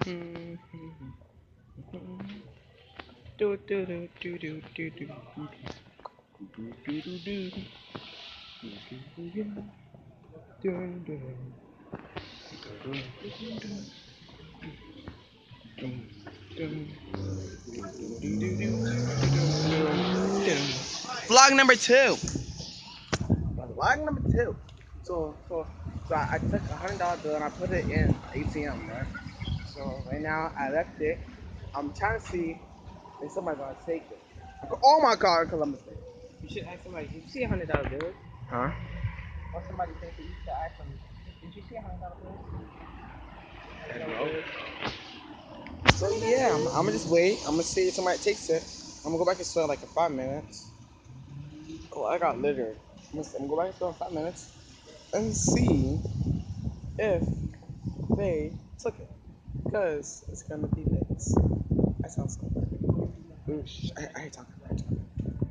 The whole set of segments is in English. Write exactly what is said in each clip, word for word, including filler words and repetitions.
Do do do do do do do do do do do. Dun, dun, dun, dun, dun, dun. Vlog number two. Vlog number two. So, so, so I, I took a hundred dollar bill and I put it in A T M, right? So right now I left it. I'm trying to see if somebody's gonna take it. Oh my God, Columbus Day. You should ask somebody. Did you see a hundred dollar bill? Huh? Or somebody take it. You should ask them. Did you see a hundred dollar bill? So yeah, I'm, I'm gonna just wait. I'm gonna see if somebody takes it. I'm gonna go back and store like in five minutes. Oh, I got littered. I'm gonna, I'm gonna go back and store in five minutes and see if they took it. Because it's gonna be lit. That sounds so good. Ooh, shh, I, I hate talking. I hate talking.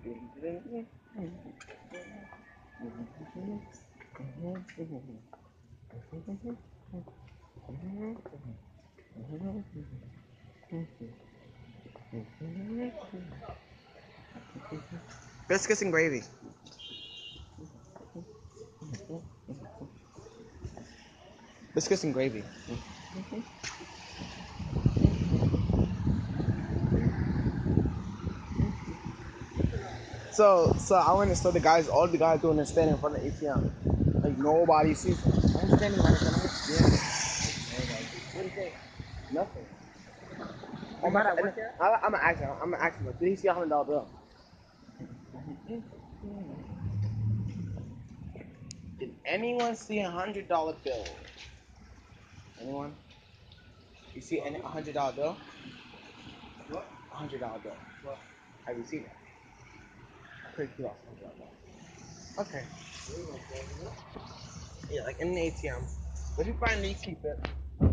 Biscuits and gravy. Biscuits and gravy. So, so I went and saw the guys, all the guys doing is standing in front of the A T M. Like nobody sees them. I'm standing right in front of it. Yeah. What do you think? Nothing. You might not work here? I, I'm an actor. I'm an actor. Did he see a hundred dollar bill? Did anyone see a hundred dollar bill? Anyone? You see any a hundred dollar bill? What? A hundred dollar bill. What? Have you seen it? I'm pretty sure that's a hundred dollar bill. Okay. Yeah, like in the A T M. But if you find it, you keep it.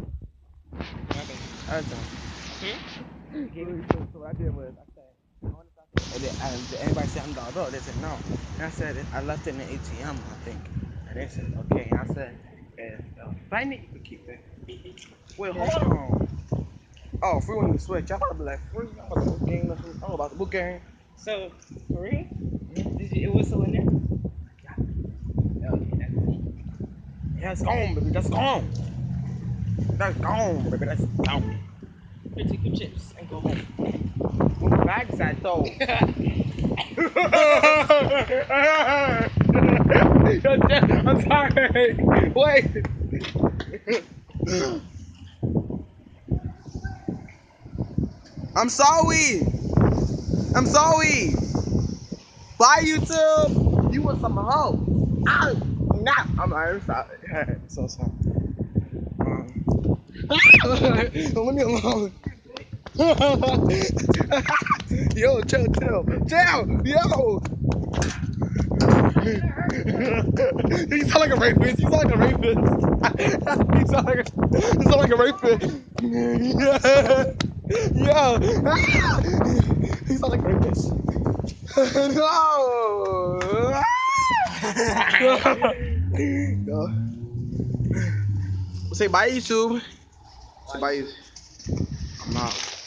I don't know. Hmm? So, so what I did was I said, I want to stop it. And then, and did anybody say a hundred dollar bill? They said no. And I said I left it in the A T M, I think. And they said okay. And I said if uh, find it, you could keep it. Wait, hold on. Oh, free when you switch. I thought I'd be like free. I'm about the book game. or something. I'm about the book game. So, for real? Did you, it was still in there? Okay, that's cool. Yeah, it's gone, baby. That's gone. That's gone, baby. That's gone. Here, take your chips and go home. Where my bag's at though? I'm sorry. Wait. I'm sorry. I'm sorry. Bye, YouTube. You want some help? Ow. Nah. I'm, I'm sorry. I'm so sorry. Um, leave me alone. Yo, chill, chill. Chill. Yo. You sound like a rapist. You sound like a rapist. You sound like a, you sound like a rapist. Yeah. Yo. You sound like a rapist. No. No. Say bye, YouTube. Say bye. I'm out.